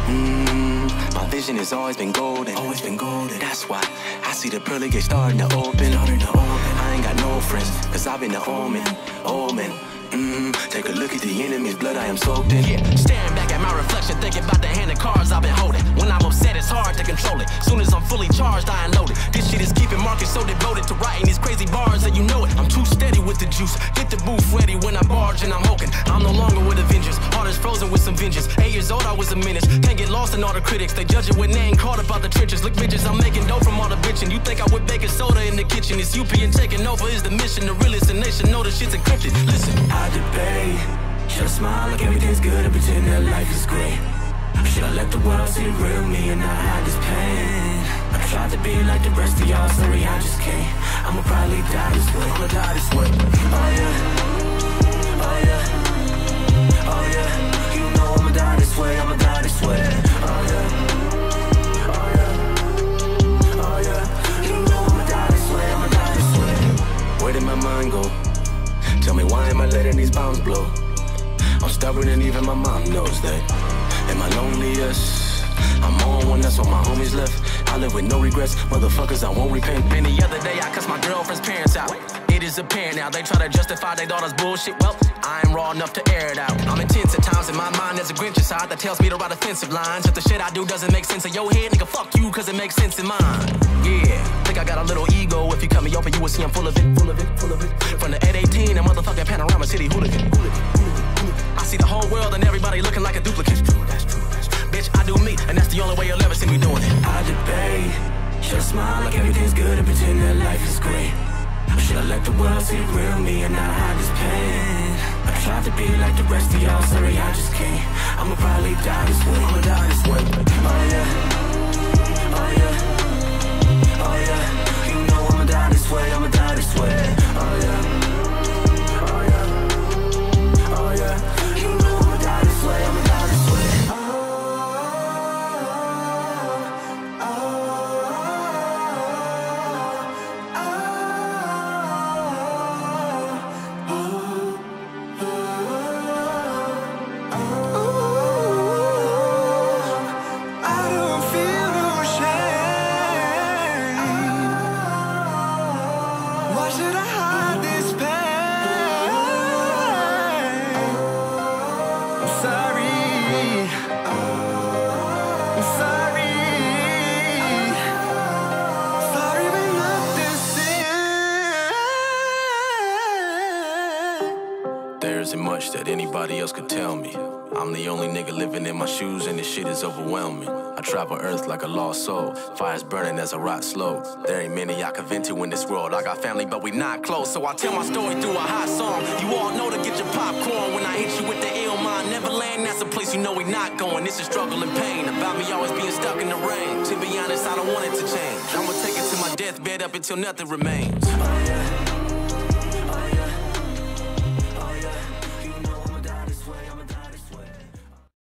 My vision has always been golden. That's why I see the pearly gates starting to open. I ain't got no friends, cause I've been the omen. Take a look at the enemy's blood I am soaked in. Yeah, staring back at my reflection, thinking about the hand of cards I've been holding. When I'm upset, it's hard to control it. Soon as I'm fully charged, I unload it. This shit is keeping Marcus so devoted to writing these crazy bars that you know it. I'm too steady with the juice. Get the booth ready when I barge and I'm hoking. I'm no longer with Avengers. Heart is frozen with some vengeance. 8 years old, I was a menace. Can't get lost in all the critics. They judge it when they ain't caught about the trenches. Look, bitches, I'm making dough from all the bitching. You think I would baking soda in the kitchen? It's UP and taking over is the mission. The realest the nation know the shit's encrypted. Listen, I debate. Should I smile like everything's good and pretend that life is great? Should I let the world see the real me and not hide this pain? I tried to be like the rest of y'all, sorry I just can't. I'ma probably die this way, I'ma die this way. Oh yeah, oh yeah, oh yeah. You know I'ma die this way, I'ma die this way. Oh yeah, oh yeah, oh yeah. You know I'ma die this way, I'ma die this way. Where did my mind go? Tell me why am I letting these bombs blow? I'm stubborn and even my mom knows that. Am I loneliest? I'm on one, that's all my homies left. I live with no regrets, motherfuckers, I won't repent. Man, the other day I cussed my girlfriend's parents out. It is apparent now, they try to justify their daughter's bullshit. Well, I ain't raw enough to air it out. I'm intense at times in my mind, there's a Grinch inside that tells me to write offensive lines. If the shit I do doesn't make sense in your head, nigga, fuck you, cause it makes sense in mine. Yeah, think I got a little ego. If you cut me open, you will see I'm full of it. From the 818, a motherfucking Panorama City hooligan. I see the whole world and everybody looking like a duplicate. That's true. Bitch, I do me, and that's the only way you'll ever see me doing it. I debate. Should I smile like everything's good and pretend that life is great? Or should I let the world see the real me and not hide this pain? I tried to be like the rest of y'all, sorry I just can't. I'ma probably die this way, I'ma die this way. Oh yeah, oh yeah, oh yeah. You know I'ma die this way, I'ma die this way. Oh yeah. There isn't much that anybody else could tell me. I'm the only nigga living in my shoes and this shit is overwhelming. I travel earth like a lost soul. Fire's burning as I rot slow. There ain't many I can vent to in this world. I got family but we not close, so I tell my story through a hot song. You all know to get your popcorn when I hit you with the ill mind. Neverland, that's a place you know we not going. This is struggle and pain, about me always being stuck in the rain. To be honest, I don't want it to change. I'ma take it to my deathbed up until nothing remains.